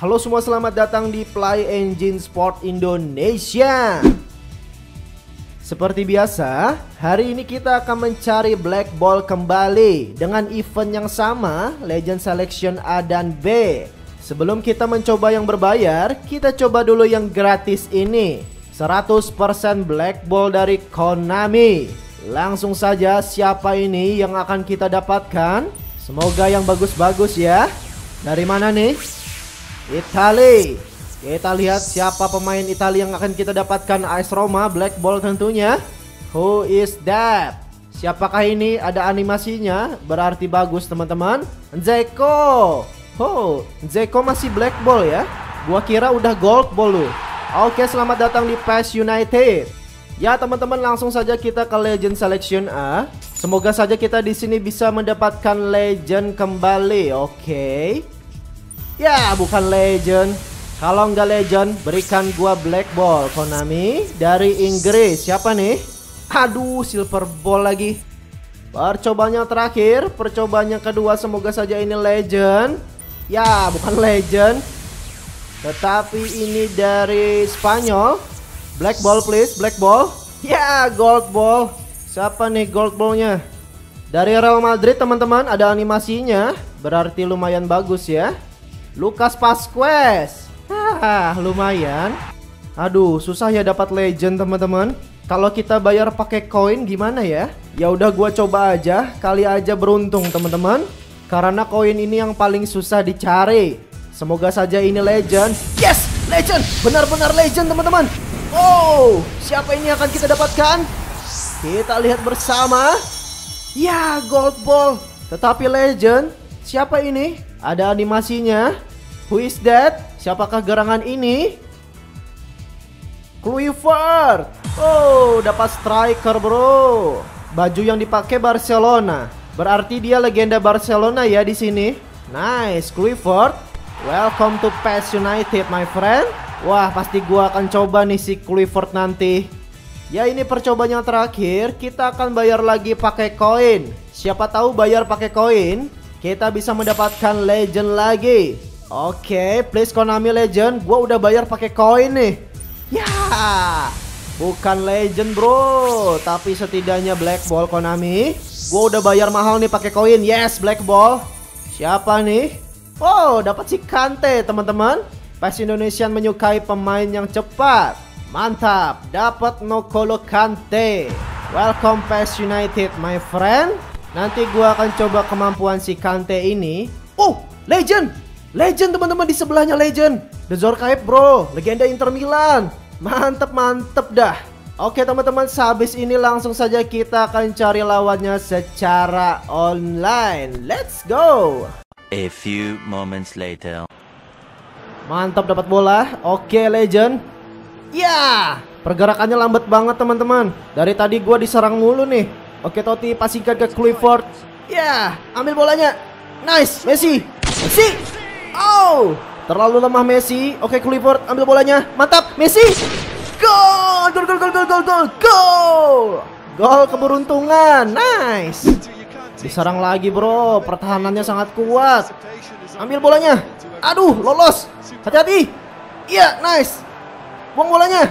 Halo semua, selamat datang di Play Engine Sport Indonesia. Seperti biasa, hari ini kita akan mencari Black Ball kembali dengan event yang sama, Legend Selection A dan B. Sebelum kita mencoba yang berbayar, kita coba dulu yang gratis ini, 100% Black Ball dari Konami. Langsung saja, siapa ini yang akan kita dapatkan? Semoga yang bagus-bagus ya. Dari mana nih? Italia. Kita lihat siapa pemain Italia yang akan kita dapatkan. AS Roma, Black Ball tentunya. Who is that? Siapakah ini? Ada animasinya, berarti bagus teman-teman. Dzeko. Oh, Dzeko masih Black Ball ya. Gua kira udah Gold Ball loh. Oke, selamat datang di PES United. Ya teman-teman, langsung saja kita ke Legend Selection A. Semoga saja kita di sini bisa mendapatkan Legend kembali. Oke. Ya, bukan Legend. Kalau nggak Legend, berikan gua Black Ball. Konami dari Inggris. Siapa nih? Aduh, Silver Ball lagi. Percobaan yang terakhir, percobaan yang kedua, semoga saja ini Legend. Ya, bukan Legend, tetapi ini dari Spanyol. Black Ball please, Black Ball. Ya, Gold Ball. Siapa nih Gold Ballnya? Dari Real Madrid teman-teman, ada animasinya, berarti lumayan bagus ya. Lucas Vazquez. Lumayan. Aduh, susah ya dapat Legend teman-teman. Kalau kita bayar pakai koin gimana ya? Ya udah, gua coba aja, kali aja beruntung teman-teman. Karena koin ini yang paling susah dicari. Semoga saja ini Legend. Yes, Legend. Benar-benar Legend teman-teman. Oh, siapa ini yang akan kita dapatkan? Kita lihat bersama. Ya, Gold Ball, tetapi Legend. Siapa ini? Ada animasinya. Who is that? Siapakah gerangan ini? Kluivert. Oh, dapat striker bro. Baju yang dipakai Barcelona, berarti dia legenda Barcelona ya di sini. Nice, Kluivert. Welcome to PES United my friend. Wah, pasti gua akan coba nih si Kluivert nanti. Ya, ini percobaan yang terakhir. Kita akan bayar lagi pakai koin. Siapa tahu bayar pakai koin kita bisa mendapatkan Legend lagi. Oke, please Konami Legend. Gua udah bayar pakai koin nih. Ya, bukan Legend bro, tapi setidaknya Black Ball Konami. Gua udah bayar mahal nih pakai koin. Yes, Black Ball. Siapa nih? Oh, dapat si Kante teman-teman. PES Indonesia menyukai pemain yang cepat. Mantap, dapat N'Golo Kante. Welcome PES United my friend. Nanti gua akan coba kemampuan si Kante ini. Oh, Legend. Legend teman-teman, di sebelahnya Legend. The Zorkaev bro, legenda Inter Milan. Mantep dah. Oke teman-teman, sehabis ini langsung saja kita akan cari lawannya secara online. Let's go. A few moments later. Mantap, dapat bola. Oke Legend. Ya, pergerakannya lambat banget teman-teman. Dari tadi gua diserang mulu nih. Oke, Totti pasingkan ke Kluivert. Ya, ambil bolanya. Nice, Messi. Messi. Oh, terlalu lemah Messi. Oke, Kluivert ambil bolanya. Mantap, Messi. Gol, gol, gol, gol, gol, gol, gol, gol. Gol keberuntungan. Nice. Diserang lagi bro, pertahanannya sangat kuat. Ambil bolanya. Aduh, lolos. Hati-hati. Iya, nice. Buang bolanya.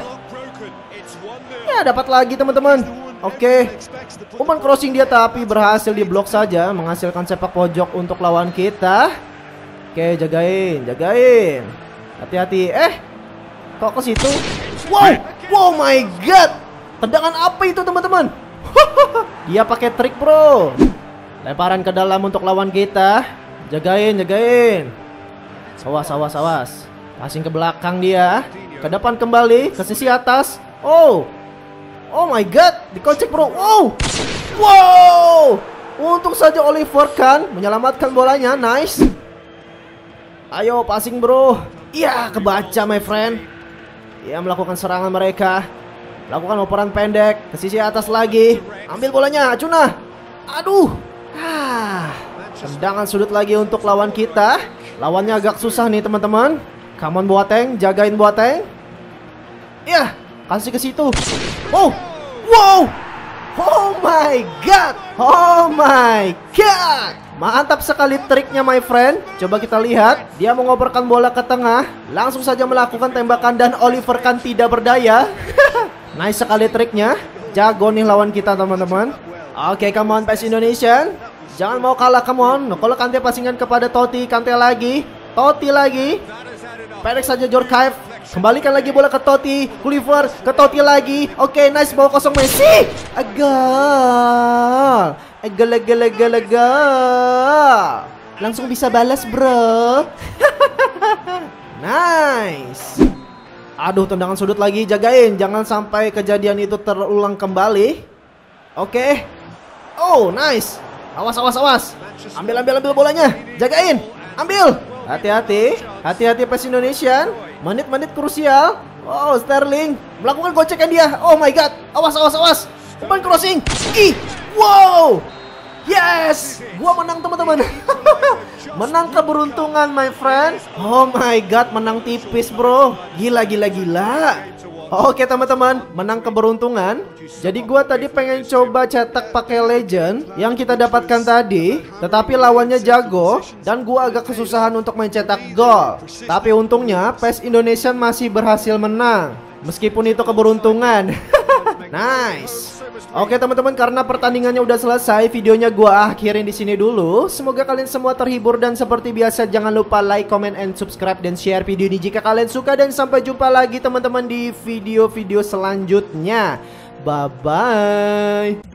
Ya, dapat lagi teman-teman. Oke, umpan crossing dia tapi berhasil diblok saja, menghasilkan sepak pojok untuk lawan kita. Oke, jagain, jagain. Hati-hati. Kok ke situ? Wow, wow my god. Tendangan apa itu teman-teman? Dia pakai trik bro. Lemparan ke dalam untuk lawan kita. Jagain, jagain. Awas, awas, awas. Passing ke belakang dia. Ke depan kembali, ke sisi atas. Oh, oh my god, dikocek bro. Wow, wow. Untung saja Oliver kan menyelamatkan bolanya. Nice. Ayo passing bro. Iya, kebaca my friend. Ia melakukan serangan mereka. Lakukan operan pendek ke sisi atas lagi. Ambil bolanya, Acuna. Aduh. Tendangan sudut lagi untuk lawan kita. Lawannya agak susah nih teman-teman. Come on Boateng, jagain Boateng. Ya, kasih ke situ. Wow, wow. Oh my god, oh my god. Mantap sekali triknya my friend. Coba kita lihat. Dia mengoperkan bola ke tengah, langsung saja melakukan tembakan dan Oliver Kahn tidak berdaya. Nice sekali triknya. Jago nih lawan kita teman-teman. Oke, come on PES Indonesian. Jangan mau kalah, come on. Kalau Kante passingan kepada Totti, Kante lagi, Totti lagi. Pendek saja Djorkaeff. Kembalikan lagi bola ke Totti, Kluivert ke Totti lagi. Oke, nice, bawa kosong Messi. Agak. Langsung bisa balas, bro. Nice. Aduh, tendangan sudut lagi, jagain. Jangan sampai kejadian itu terulang kembali. Oke. Oh, nice. Awas. Ambil bolanya. Jagain. Ambil. Hati-hati PES Indonesian. Menit-menit krusial. Oh, Sterling melakukan gocekan dia. Oh my god. Awas. Umpan crossing. Wow. Yes. Gua menang teman-teman. Menang keberuntungan my friend. Oh my god, menang tipis bro. Gila. Oke teman-teman, menang keberuntungan. Jadi gua tadi pengen coba cetak pakai legend yang kita dapatkan tadi, tetapi lawannya jago dan gua agak kesusahan untuk mencetak gol. Tapi untungnya PES Indonesia masih berhasil menang, meskipun itu keberuntungan. Nice. Oke teman-teman, karena pertandingannya udah selesai, videonya gua akhirin di sini dulu. Semoga kalian semua terhibur dan seperti biasa jangan lupa like, comment, and subscribe dan share video ini jika kalian suka, dan sampai jumpa lagi teman-teman di video-video selanjutnya. Bye bye.